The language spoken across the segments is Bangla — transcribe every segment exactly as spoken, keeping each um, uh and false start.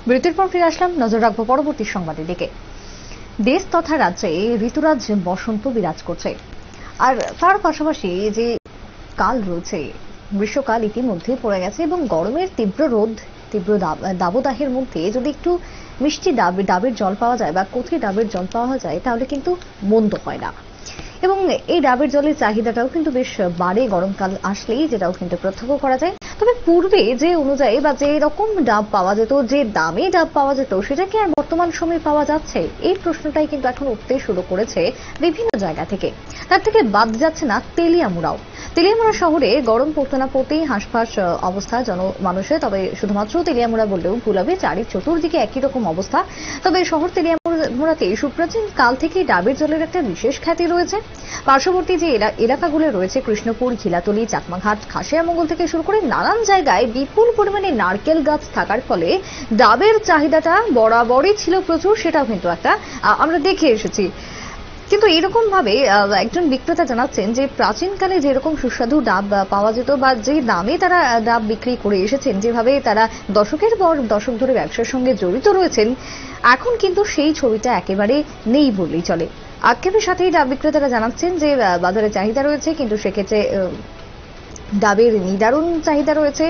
বিরতির পর ফিরে আসলাম, নজর রাখবো পরবর্তী সংবাদের দিকে। দেশ তথা রাজ্যে ঋতুরাজ বসন্ত বিরাজ করছে, আর তার পাশাপাশি যে কাল রয়েছে গ্রীষ্মকাল ইতিমধ্যে পড়ে গেছে এবং গরমের তীব্র রোদ তীব্র দাবদাহের মধ্যে যদি একটু মিষ্টি ডাব ডাবের জল পাওয়া যায় বা কোথায় ডাবের জল পাওয়া যায় তাহলে কিন্তু মন্দ হয় না। এবং এই ডাবের জলের চাহিদাটাও কিন্তু বেশ বাড়ে গরমকাল আসলেই, যেটাও কিন্তু প্রত্যক্ষ করা যায়। তবে পূর্বে যে অনুযায়ী বা যে রকম ডাব পাওয়া যেত, যে দামে ডাব পাওয়া যেত, সেটা কি আর বর্তমান সময়ে পাওয়া যাচ্ছে? এই প্রশ্নটাই কিন্তু এখন উঠতে শুরু করেছে বিভিন্ন জায়গা থেকে। তার থেকে বাদ যাচ্ছে না তেলিয়ামুড়াও। তেলিয়ামুড়া শহরে গরম পড়তে না পড়তেই হাঁসফাঁস অবস্থা জনমানুষের। তবে শুধুমাত্র তেলিয়ামুড়া বললেও ভুল হবে, চারি চতুর্দিকে একই রকম অবস্থা। তবে শহর তেলিয়ামুড়াতে সুপ্রাচীন কাল থেকে ডাবের জলের একটা বিশেষ খ্যাতি রয়েছে। পার্শ্ববর্তী যে এলাকাগুলো রয়েছে, কৃষ্ণপুর, ঘিলাতলি, চাকমাঘাট, খাসিয়ামঙ্গল থেকে শুরু করে নানান জায়গায় বিপুল পরিমাণে নারকেল গাছ থাকার ফলে ডাবের চাহিদাটা বরাবরই ছিল প্রচুর। সেটাও কিন্তু একটা আমরা দেখে এসেছি। কিন্তু এরকম ভাবে একজন বিক্রেতা জানাচ্ছেন যে প্রাচীনকালে যেরকম সুস্বাদু ডাব পাওয়া যেত বা যে দামে তারা ডাব বিক্রি করে এসেছেন, যেভাবে তারা দশকের পর দশক ধরে ব্যবসার সঙ্গে জড়িত রয়েছেন, এখন কিন্তু সেই ছবিটা একেবারে নেই বললেই চলে। আক্ষেপের সাথেই ডাব বিক্রেতারা জানাচ্ছেন যে বাজারে চাহিদা রয়েছে, কিন্তু সেক্ষেত্রে ডাবের নিদারুণ চাহিদা রয়েছে।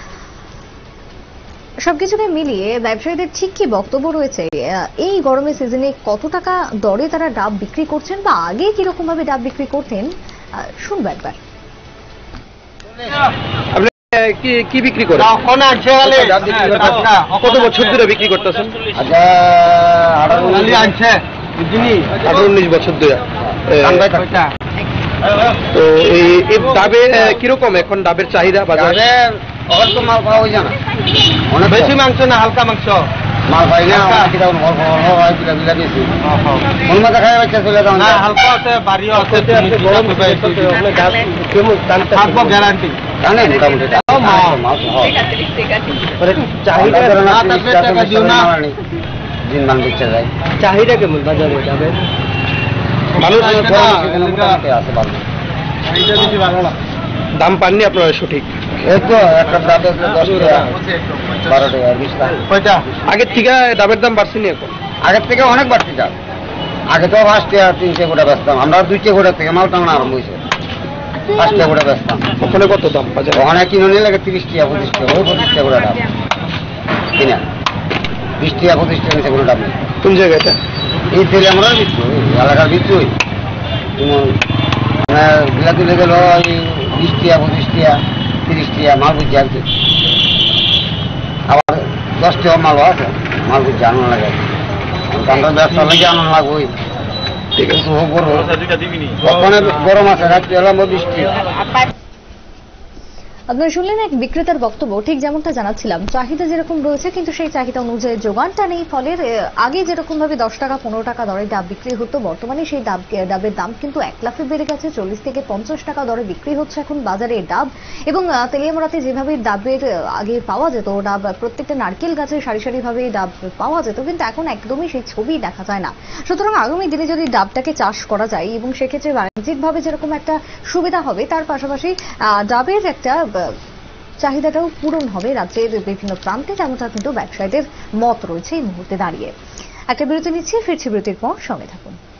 সবকিছুকে মিলিয়ে ব্যবসায়ীদের ঠিক কি বক্তব্য রয়েছে, এই গরমের সিজনে কত টাকা দরে তারা ডাব বিক্রি করছেন বা আগে কিরকম ভাবে ডাব বিক্রি করতেন শুনবো একবার। কি বিক্রি করে কত বছর ধরে বিক্রি করতেছেন? আঠারো উনিশ বছর ধরে। তো এই ডাবে কিরকম এখন ডাবের চাহিদা বাজারে? তো মাল পাওয়া যায় না, অনেক বেশি মাংস না হালকা মাংস মাল পাই না, বেশি কোন মাথা খাই বাচ্চা চলে যাও না, হালকা আছে বাড়িও আছে, গ্যারান্টি জানে মোটামুটি চাহিদা দিন মান বেচা যায়। চাহিদা কেমন বাজারে যাবে? ভালো আছে, ভালো বেশি ভালো না। দাম পাননি আপনারা সঠিক? আগের থেকে ডাবের দাম বাড়ছে নি এখন? আগের থেকে অনেক বাড়ছে ডাব। আগে তো পাঁচ টাকা তিনটে গোটা বেচতাম আমরা, দুই টাকা গোটা থেকে মাল টানা আরম্ভ হয়েছে, পাঁচ টাকা গোটা বেচতাম। ওখানে কত দাম বাজারে? ওখানে কিনে নিয়ে লাগে তিরিশ টাকা পঁচিশ টাকা, ওই পঁচিশ টাকা গোটা ডাব কিনা, বিশ টাকা পঁচিশ টাকা নিচে কোনো ডাব নেই। কোন জায়গাটা? এই তেলে আমরা বিক্রি এলাকার বিক্রি গিলা তুলে গেল বিশ টাকা পঁচিশ টাকা তিরিশ টাকা মাল বুঝছে আর কি। আবার দশ টাকা মালও আছে, মাল বুঝছে আনন্দ লাগে, আমরা ব্যবসা লাগে আনন্দ লাগবে। ঠিক আছে, ওখানে গরম আছে, রাত্রি হলাম বৃষ্টি। আপনারা শুনলেন এক বিক্রেতার বক্তব্য। ঠিক যেমনটা জানাচ্ছিলাম, চাহিদা যেরকম রয়েছে কিন্তু সেই চাহিদা অনুযায়ী যোগানটা নেই। ফলে আগে যেরকম ভাবে দশ টাকা পনেরো টাকা দরে ডাব বিক্রি হতো, বর্তমানে সেই ডাব ডাবের দাম কিন্তু এক লাফে বেড়ে গেছে। চল্লিশ থেকে পঞ্চাশ টাকা দরে বিক্রি হচ্ছে এখন বাজারে ডাব। এবং তেলিয়ামুড়াতে যেভাবে ডাবের আগে পাওয়া যেত, ডাব প্রত্যেকটা নারকেল গাছে সারি সারি ভাবে ডাব পাওয়া যেত, কিন্তু এখন একদমই সেই ছবি দেখা যায় না। সুতরাং আগামী দিনে যদি ডাবটাকে চাষ করা যায় এবং সেক্ষেত্রে বাণিজ্যিকভাবে যেরকম একটা সুবিধা হবে, তার পাশাপাশি ডাবের একটা চাহিদাটাও পূরণ হবে রাজ্যের বিভিন্ন প্রান্তে, যেমনটা কিন্তু ব্যবসায়ীদের মত রয়েছে এই মুহূর্তে দাঁড়িয়ে। একটা বিরতি নিচ্ছি, ফিরছি বিরতির পর, সঙ্গে থাকুন।